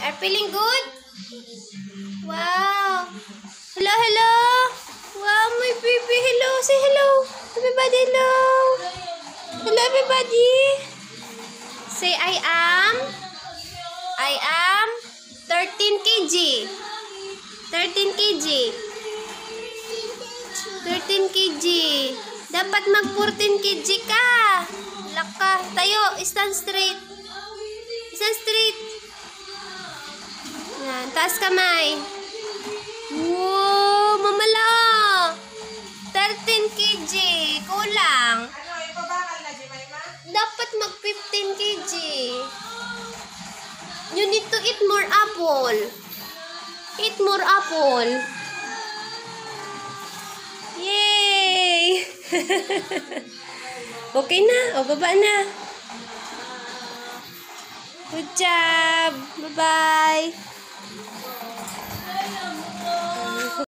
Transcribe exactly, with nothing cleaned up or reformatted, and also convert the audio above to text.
are feeling good? Wow. Hello, hello. Wow, my baby. Hello. Say hello. Everybody, hello. Hello, everybody. Say, I am. I am thirteen kilograms. thirteen kilograms. thirteen kilograms. Dapat mag fourteen kilograms ka. Laka. Tayo. Stand straight. Stand straight. Yan. Taas kamay. Wow. Mamala. thirteen kilograms. Kulang. Ano, ipabakal na, Jemima? Dapat mag fifteen kilograms. You need to eat more apple. Eat more apple. Yay! Okay na. O, baba na. Good job. Bye-bye.